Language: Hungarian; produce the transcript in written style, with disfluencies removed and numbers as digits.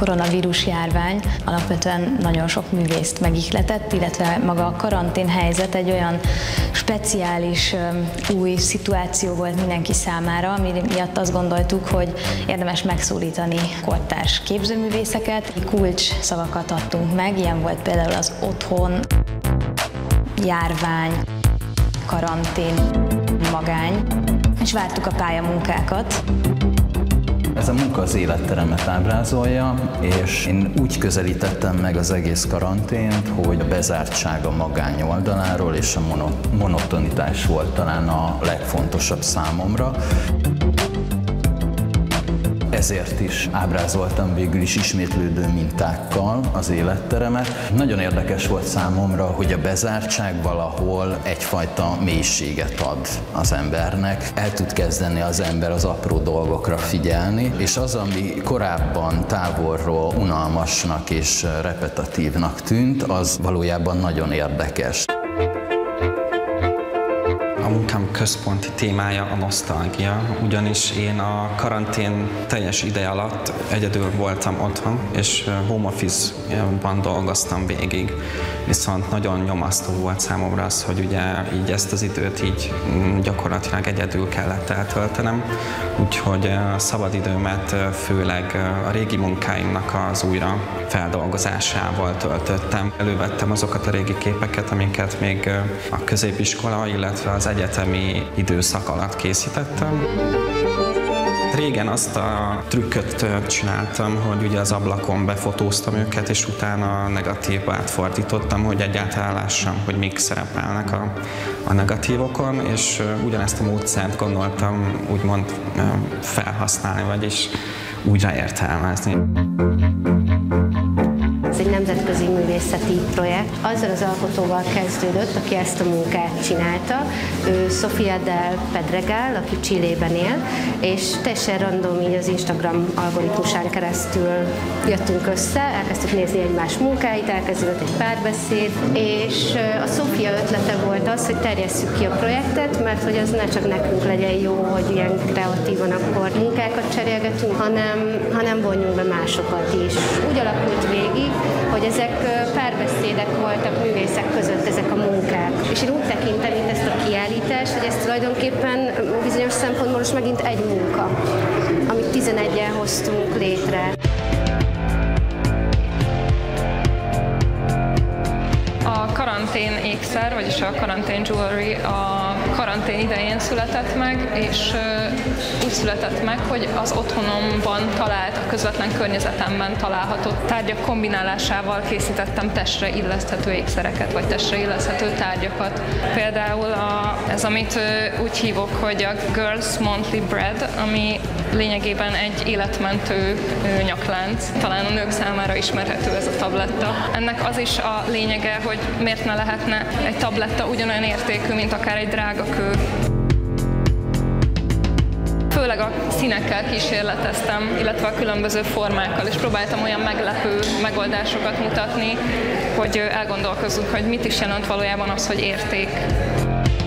koronavírus járvány alapvetően nagyon sok művészt megihletett, illetve maga a karantén helyzet egy olyan speciális új szituáció volt mindenki számára, ami miatt azt gondoltuk, hogy érdemes megszólítani kortárs képzőművészeket. Kulcs szavakat adtunk meg, ilyen volt például az otthon, járvány, karantén, magány, és vártuk a pályamunkákat. Ez a munka az életteremet ábrázolja, és én úgy közelítettem meg az egész karantént, hogy a bezártság a magány oldaláról és a monotonitás volt talán a legfontosabb számomra. Ezért is ábrázoltam végül is ismétlődő mintákkal az életteremet. Nagyon érdekes volt számomra, hogy a bezártság valahol egyfajta mélységet ad az embernek. El tud kezdeni az ember az apró dolgokra figyelni, és az, ami korábban távolról unalmasnak és repetitívnak tűnt, az valójában nagyon érdekes. A munkám központi témája a nosztalgia, ugyanis én a karantén teljes ideje alatt egyedül voltam otthon, és home office-ban dolgoztam végig. Viszont nagyon nyomasztó volt számomra az, hogy ugye így ezt az időt így gyakorlatilag egyedül kellett eltöltenem, úgyhogy a szabadidőmet főleg a régi munkáimnak az újra feldolgozásával töltöttem. Elővettem azokat a régi képeket, amiket még a középiskola, illetve az egyetemi időszak alatt készítettem. Régen azt a trükköt csináltam, hogy ugye az ablakon befotóztam őket, és utána a negatívba átfordítottam, hogy egyáltalán lássam, hogy mik szerepelnek a negatívokon, és ugyanezt a módszert gondoltam úgymond felhasználni, vagyis újraértelmezni. Ez egy nemzetközi művészeti projekt. Azzal az alkotóval kezdődött, aki ezt a munkát csinálta. Ő Sofia del Pedregal, aki Chilében él, és teljesen random így az Instagram algoritmusán keresztül jöttünk össze, elkezdtük nézni egymás munkáit, elkezdődött egy párbeszéd, és a Sofia ötlete volt az, hogy terjesszük ki a projektet, mert hogy az ne csak nekünk legyen jó, hogy ilyen kreatívan akkor munkákat cserélgetünk, hanem vonjunk be másokat is. Úgy alakult végig, hogy ezek párbeszédek voltak művészek között, ezek a munkák. És én úgy tekintem itt ezt a kiállítást, hogy ez tulajdonképpen bizonyos szempontból most megint egy munka, amit 11-en hoztunk létre. A karantén ékszer, vagyis a karantén jewelry a karantén idején született meg, és úgy született meg, hogy az otthonomban talált, a közvetlen környezetemben található tárgyak kombinálásával készítettem testre illeszthető ékszereket, vagy testre illeszthető tárgyakat. Például ez, amit úgy hívok, hogy a Girls Monthly Bread, ami lényegében egy életmentő nyaklánc. Talán a nők számára ismerhető ez a tabletta. Ennek az is a lényege, hogy miért ne lehetne egy tabletta ugyanolyan értékű, mint akár egy drága kő. Főleg a színekkel kísérleteztem, illetve a különböző formákkal, és próbáltam olyan meglepő megoldásokat mutatni, hogy elgondolkozzunk, hogy mit is jelent valójában az, hogy érték.